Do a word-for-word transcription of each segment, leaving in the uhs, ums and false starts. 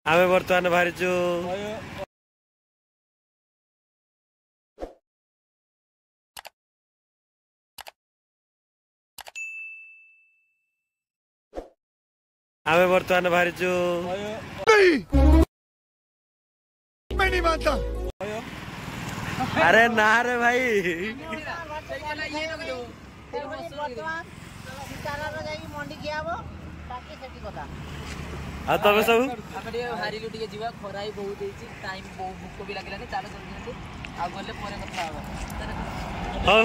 आमे बर्तमान बाहरीचु आमे बर्तमान बाहरीचु मैं नहीं मानता। अरे ना रे भाई आ तबे सब हारिलु टिके जीवा खराई बहुत देछि टाइम बहुत भूख भी लागलानी चाल जल्दी आ गले परे कथा आबा हां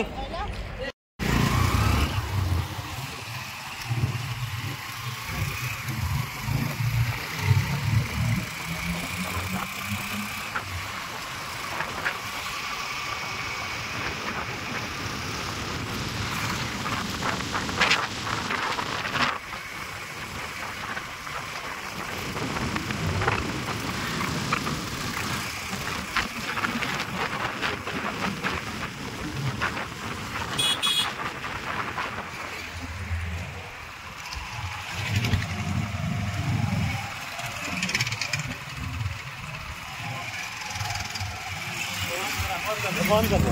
बंद कर दो।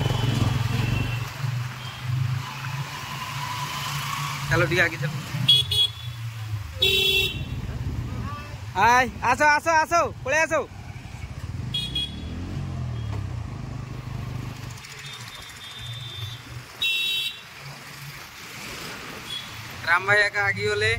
चलो ठीक आगे चलो हाय आसो आसो आसो पळे आसो राम भाई का आगे होले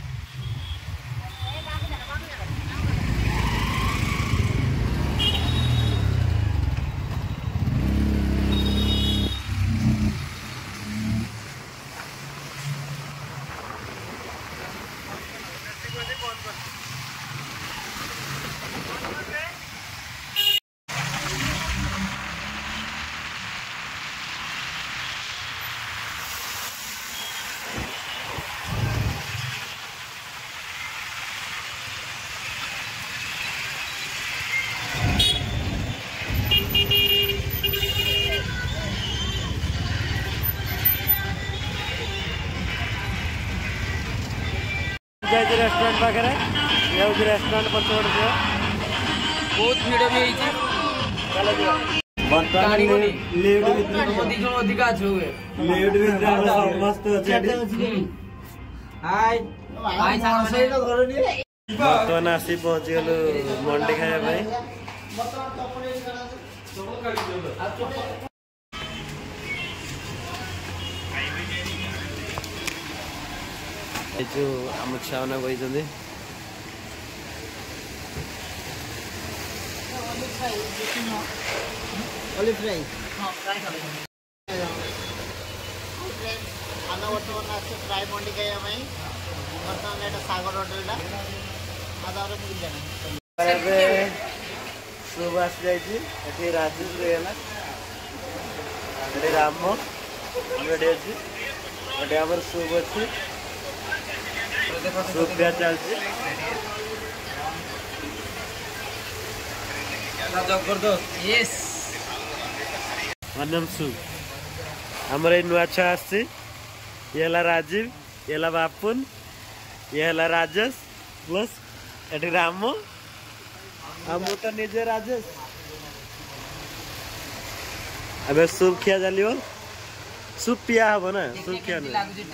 रेस्टोरेंट पाखे ये हूँ रेस्टोरेंट पचपड़ बहुत भिड़ भी बर्तमान आसी पहुँची गलु मंडी खाया जो आम छुआ मैंने बही फ्राई मंडी खाई बर्तमान सागर होटेल शुभ आसी जाइए राजेश रहीगला राम रेडी अच्छी गोटे आम शुभ अच्छी सूप क्या चलती जबरदस्त यस अनम सूप हमर ए नुआ छुआ आसी ये हला राजीव ये हला बापुन ये हला राजेश प्लस एटी राम हम तो निजे राजेश अबे सूप खिया जालियो सूप पिया हबो ना सूप खिया ना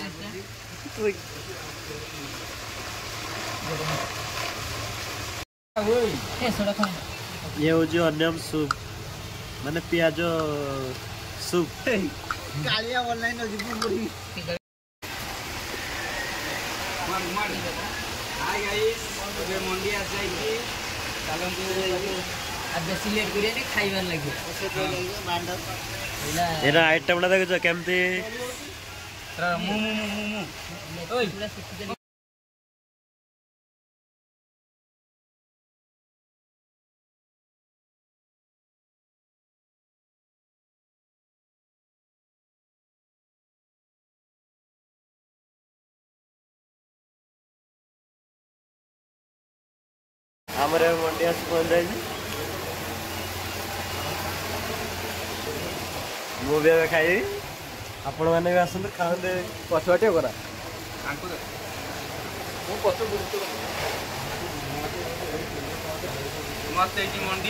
ये हूँ अन्यम सूप माने पियाज सूप कालिया ऑनलाइन हाय गाइस बे मंडी आ जाई कि चलन तो आ बेसी लेट करिया ने खाइबार लागि एरा आइटम ना देखो केमती मु मु मु मु ओय हमारे मंडी आस पहुंच जाए मुझे खाई आपण मैंने भी आसते खाते पछुआटे करा पछ मस्त है मंडी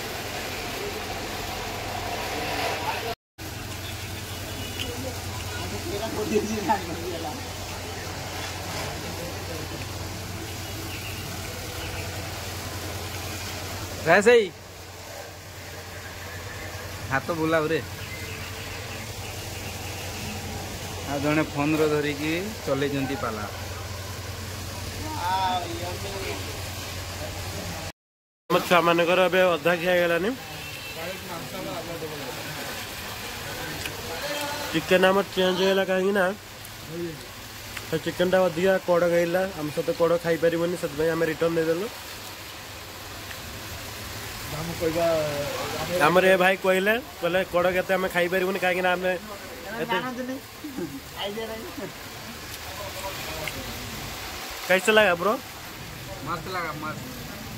वैसे ही हाथ बुला रे आ जड़े फोन रो धरिकी चलई पाला छुआ मानकर ए अधा खिया गलानी चिकेन आम चेंज होगा कहीं ना चिकेन टा अधिका कड़ खाइला आम सहित कड़ खाई पारबनी से आम रिटर्न देदेलु आमर ए भाई कहले कहले कड़ के आम खाई पारबनी कहीं आम कैसे लगा ब्रो मस्त लगा मस्त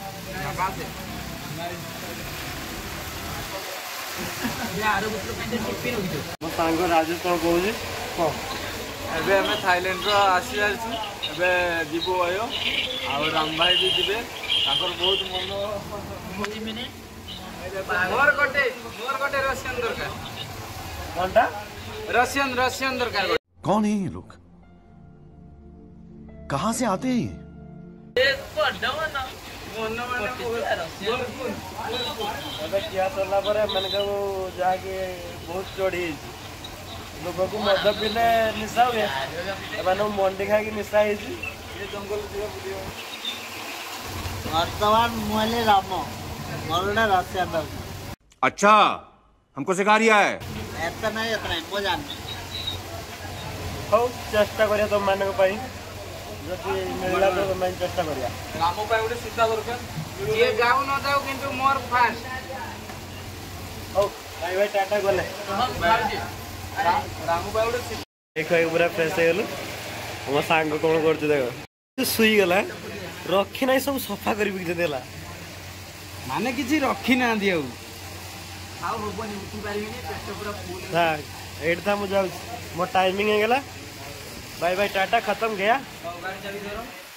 मो सांग राजेश कौन कौन एबे हमें थाईलैंड रो आसी जाइछु एबे जीवो आयो आ राम भाई भी दिबे ताकर बहुत मन मोर कोटे मोर कोटे रशियन दरकार कोनटा रशियन रशियन दरकार कौन है ये लोग कहाँ से आते हैं ये क्या चलना पर मैंने वो जाके बहुत चढ़ी लोग को मद पिले निशा हुए मैंने मंडी खा कि निशा जंगल वर्तमान मुहले राम मोरडा रशियन दर अच्छा हमको सिखा रिया है एतना नहीं एतना मो जान हो चेष्टा करिया तुम माने को जदि मिलला तो मैं चेष्टा करिया रामो पाए उडे सीधा दरकार ये जाऊ न जाऊ किंतु मोर फास्ट हो भाई भाई टाटा गले रामो पाए उडे देखो एक पूरा फ्रेश हो गेलु हम सांग कोन करछ देखो सुई गला रखी नहीं सब सफा करी बिक देला माने किछि रखी ना दियौ आउ होबनी उठी पारिबिनी पेट पूरा फुल हां एड था मु जाऊ मो टाइमिंग हे गेला बाय बाय टाटा खत्म गया गाड़ी चाबी धरो